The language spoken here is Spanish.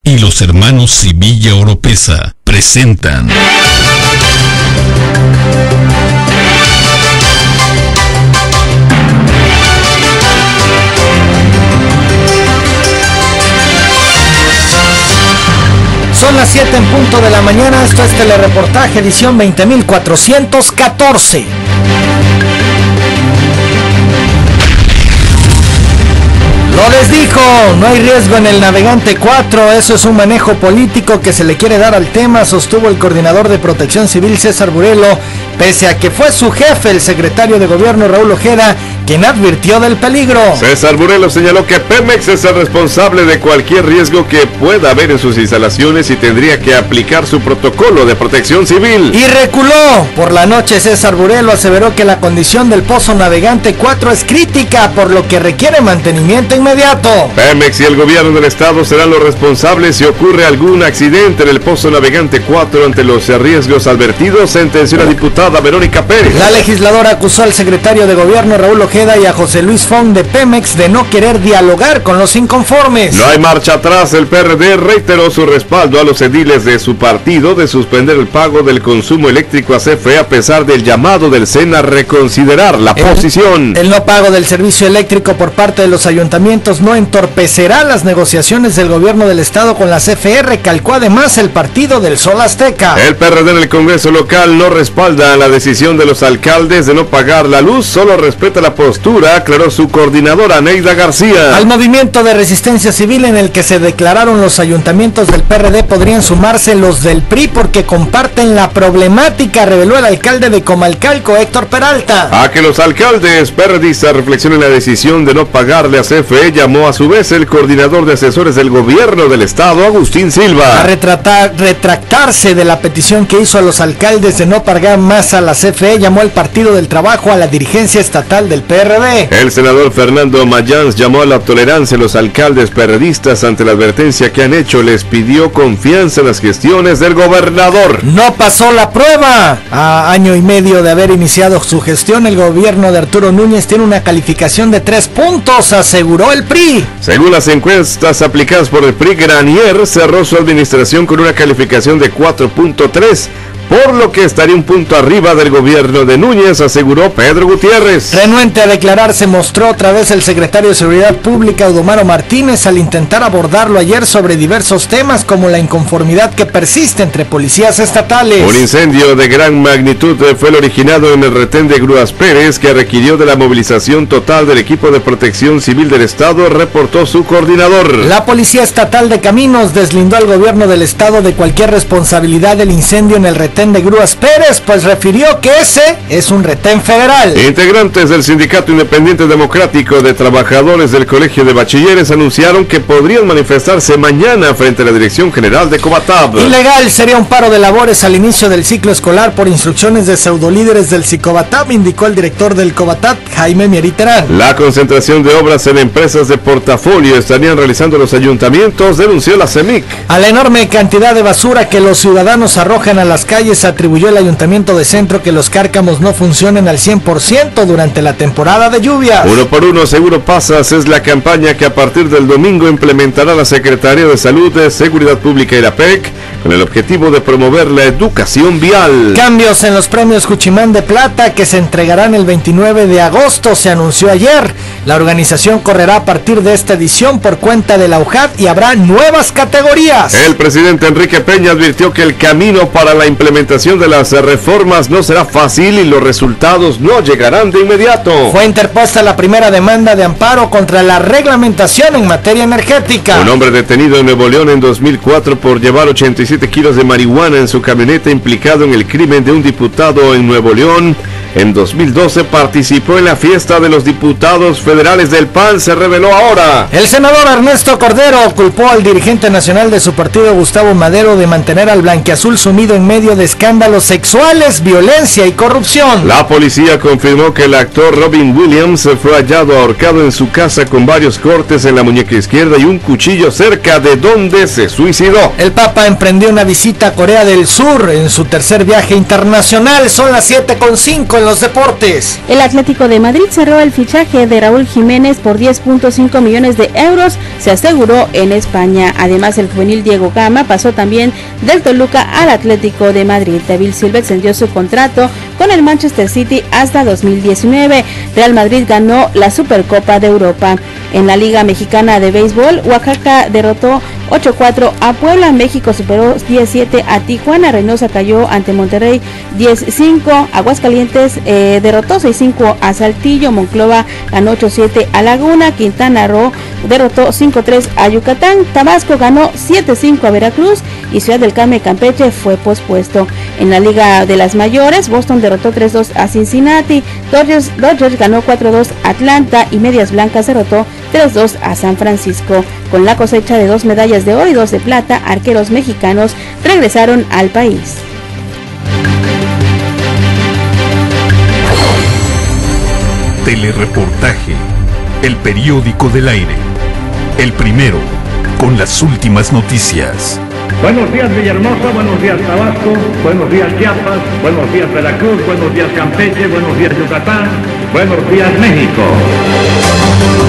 y los hermanos Sevilla Oropesa presentan Son las 7 en punto de la mañana, esto es Telereportaje, edición 20.414. Lo les dijo, no hay riesgo en el Navegante 4, eso es un manejo político que se le quiere dar al tema, sostuvo el coordinador de Protección Civil César Burelo, pese a que fue su jefe, el secretario de Gobierno Raúl Ojeda, quien advirtió del peligro. César Burelo señaló que Pemex es el responsable de cualquier riesgo que pueda haber en sus instalaciones y tendría que aplicar su protocolo de protección civil. Y reculó. Por la noche César Burelo aseveró que la condición del Pozo Navegante 4 es crítica, por lo que requiere mantenimiento inmediato. Pemex y el gobierno del estado serán los responsables si ocurre algún accidente en el Pozo Navegante 4 ante los riesgos advertidos, sentenció la diputada Verónica Pérez. La legisladora acusó al secretario de Gobierno Raúl Ojeda y a José Luis Fong de Pemex de no querer dialogar con los inconformes. No hay marcha atrás, el PRD reiteró su respaldo a los ediles de su partido de suspender el pago del consumo eléctrico a CFE a pesar del llamado del SEN a reconsiderar la posición. El no pago del servicio eléctrico por parte de los ayuntamientos no entorpecerá las negociaciones del gobierno del estado con la CFE, recalcó además el partido del Sol Azteca. El PRD en el Congreso local no respalda la decisión de los alcaldes de no pagar la luz, solo respeta la postura, aclaró su coordinadora Neida García. Al movimiento de resistencia civil en el que se declararon los ayuntamientos del PRD podrían sumarse los del PRI porque comparten la problemática, reveló el alcalde de Comalcalco, Héctor Peralta. A que los alcaldes PRDistas reflexionen la decisión de no pagarle a CFE, llamó a su vez el coordinador de asesores del gobierno del estado, Agustín Silva. A retractarse de la petición que hizo a los alcaldes de no pagar más a la CFE, llamó al Partido del Trabajo a la dirigencia estatal del PRD. El senador Fernando Mayans llamó a la tolerancia a los alcaldes perredistas ante la advertencia que han hecho, les pidió confianza en las gestiones del gobernador. No pasó la prueba. A año y medio de haber iniciado su gestión, el gobierno de Arturo Núñez tiene una calificación de 3 puntos, aseguró el PRI. Según las encuestas aplicadas por el PRI, Granier cerró su administración con una calificación de 4.3, por lo que estaría un punto arriba del gobierno de Núñez, aseguró Pedro Gutiérrez. Renuente a declarar se mostró otra vez el secretario de Seguridad Pública, Audomaro Martínez, al intentar abordarlo ayer sobre diversos temas como la inconformidad que persiste entre policías estatales. Un incendio de gran magnitud fue el originado en el retén de Grúas Pérez, que requirió de la movilización total del equipo de protección civil del estado, reportó su coordinador. La Policía Estatal de Caminos deslindó al gobierno del estado de cualquier responsabilidad del incendio en el retén de Grúas Pérez, pues refirió que ese es un retén federal. Integrantes del Sindicato Independiente Democrático de Trabajadores del Colegio de Bachilleres anunciaron que podrían manifestarse mañana frente a la Dirección General de Cobatab. Ilegal sería un paro de labores al inicio del ciclo escolar por instrucciones de pseudolíderes del Cicobatab, indicó el director del Cobatab, Jaime Mieriterán. La concentración de obras en empresas de portafolio estarían realizando los ayuntamientos, denunció la CEMIC. A la enorme cantidad de basura que los ciudadanos arrojan a las calles, atribuyó el Ayuntamiento de Centro que los cárcamos no funcionen al 100% durante la temporada de lluvias. Uno por uno, seguro pasas, es la campaña que a partir del domingo implementará la Secretaría de Salud, Seguridad Pública y la PEC, con el objetivo de promover la educación vial. Cambios en los premios Juchimán de Plata que se entregarán el 29 de agosto, se anunció ayer. La organización correrá a partir de esta edición por cuenta de la UJAD y habrá nuevas categorías. El presidente Enrique Peña advirtió que el camino para la implementación de las reformas no será fácil y los resultados no llegarán de inmediato. Fue interpuesta la primera demanda de amparo contra la reglamentación en materia energética. Un hombre detenido en Nuevo León en 2004 por llevar 87 kilos de marihuana en su camioneta, implicado en el crimen de un diputado en Nuevo León. En 2012 participó en la fiesta de los diputados federales del PAN, se reveló ahora. El senador Ernesto Cordero culpó al dirigente nacional de su partido, Gustavo Madero, de mantener al blanquiazul sumido en medio de escándalos sexuales, violencia y corrupción. La policía confirmó que el actor Robin Williams fue hallado ahorcado en su casa con varios cortes en la muñeca izquierda y un cuchillo cerca de donde se suicidó. El Papa emprendió una visita a Corea del Sur en su tercer viaje internacional. Son las 7:05. en los deportes. El Atlético de Madrid cerró el fichaje de Raúl Jiménez por 10.5 millones de euros, se aseguró en España. Además, el juvenil Diego Gama pasó también del Toluca al Atlético de Madrid. David Silva extendió su contrato con el Manchester City hasta 2019. Real Madrid ganó la Supercopa de Europa. En la Liga Mexicana de Béisbol, Oaxaca derrotó 8-4 a Puebla, México superó 10-7 a Tijuana, Reynosa cayó ante Monterrey 10-5, Aguascalientes derrotó 6-5 a Saltillo, Monclova ganó 8-7 a Laguna, Quintana Roo derrotó 5-3 a Yucatán, Tabasco ganó 7-5 a Veracruz y Ciudad del Carmen Campeche fue pospuesto. En la Liga de las Mayores, Boston derrotó 3-2 a Cincinnati, Dodgers ganó 4-2 a Atlanta y Medias Blancas derrotó 3-2 a San Francisco. Con la cosecha de 2 medallas de oro y 2 de plata, arqueros mexicanos regresaron al país. Telereportaje, el periódico del aire. El primero, con las últimas noticias. Buenos días Villahermosa, buenos días Tabasco, buenos días Chiapas, buenos días Veracruz, buenos días Campeche, buenos días Yucatán, buenos días México.